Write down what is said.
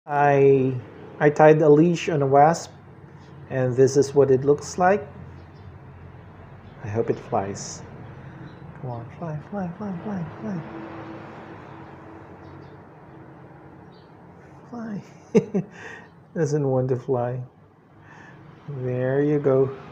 I tied a leash on a wasp, and this is what it looks like. I hope it flies. Come on, fly, fly, fly, fly, fly. Fly. Doesn't want to fly. There you go.